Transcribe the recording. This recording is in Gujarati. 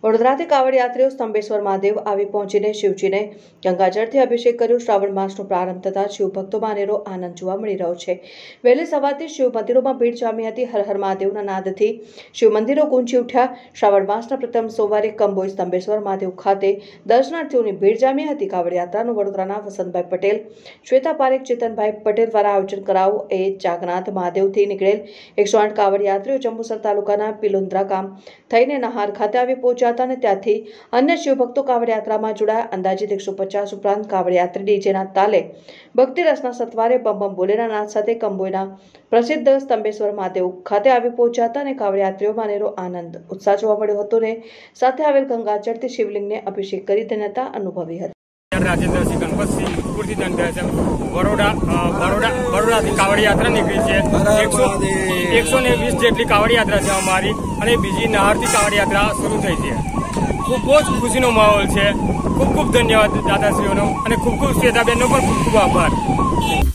વડોદરાથી કાવડ યાત્રીઓ સ્તંભેશ્વર મહાદેવ આવી પહોંચીને શિવજીને ગંગાજળથી અભિષેક કર્યો। શ્રાવણ માસનો પ્રારંભ થતાં શિવ ભક્તોમાં અનેરો આનંદ જોવા મળી રહ્યો છે। વહેલી સવારથી શિવ મંદિરોમાં ભીડ જામી હતી। હર હર મહાદેવના નાદથી શિવ મંદિરો ગુંજી ઉઠ્યા। શ્રાવણ માસના પ્રથમ સોમવારે કંબોઈ સ્તંભેશ્વર મહાદેવ ખાતે દર્શનાર્થીઓની ભીડ જામી હતી। કાવડ યાત્રાનું વડોદરાના વસંતભાઈ પટેલ, શ્વેતા પારેખ, ચેતનભાઈ પટેલ દ્વારા આયોજન કરાયું। એ જાગનાથ મહાદેવથી નીકળેલ 108 કાવડ યાત્રીઓ જંબુસર તાલુકાના પિલોન્દ્રા ગામ થઈને નહાર ખાતે આવી પહોંચ્યા હતા અને ત્યાંથી અન્ય શિવભક્તો કાવડ યાત્રામાં જોડાયા। અંદાજિત 150 ઉપરાંત કાવડ યાત્રી ડીજેના તાલે ભક્તિ રસના સત્વારે બમ બમ બોલેના નાદ સાથે કંબોઈના પ્રસિદ્ધ સ્તંભેશ્વર મહાદેવ ખાતે આવી પહોંચ્યા હતા અને કાવડ યાત્રીઓમાં અનેરો આનંદ ઉત્સાહ જોવા મળ્યો હતો ને સાથે આવેલ ગંગાજળથી શિવલિંગને અભિષેક કરી ધન્યતા અનુભવી હતી। राजेंद्र सिंह गणपत सिंह पूर्ति बड़ोड़ा कावड़ यात्रा निकली है। 120 जेटली कावड़ यात्रा है अमारी और बीजी नहर थी कावड़ यात्रा शुरू थी है। खूब बहुत खुशी नो माहौल है। खूब खूब धन्यवाद दादाश्रीओ खूब खूब श्वेताबेन खूब खूब आभार।